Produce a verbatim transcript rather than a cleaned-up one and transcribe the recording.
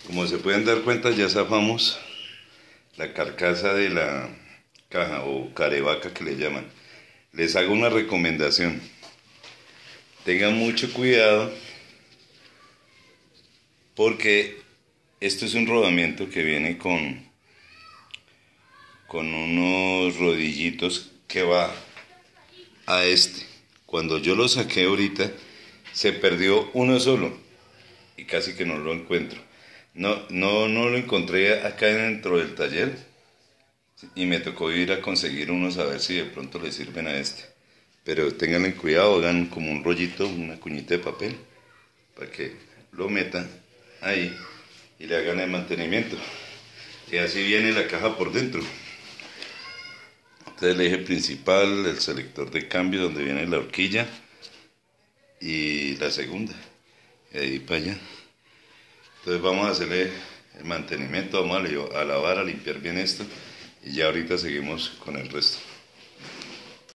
Como se pueden dar cuenta, ya zafamos la carcasa de la caja o carevaca que le llaman. Les hago una recomendación. Tengan mucho cuidado porque esto es un rodamiento que viene con, con unos rodillitos que va a este. Cuando yo lo saqué ahorita, se perdió uno solo y casi que no lo encuentro. No, no, no lo encontré acá dentro del taller y me tocó ir a conseguir unos a ver si de pronto le sirven a este. Pero tengan cuidado, hagan como un rollito, una cuñita de papel para que lo metan ahí y le hagan el mantenimiento. Y así viene la caja por dentro. Este es el eje principal, el selector de cambio donde viene la horquilla y la segunda. Y ahí para allá. Entonces vamos a hacerle el mantenimiento, vamos a lavar, a limpiar bien esto y ya ahorita seguimos con el resto.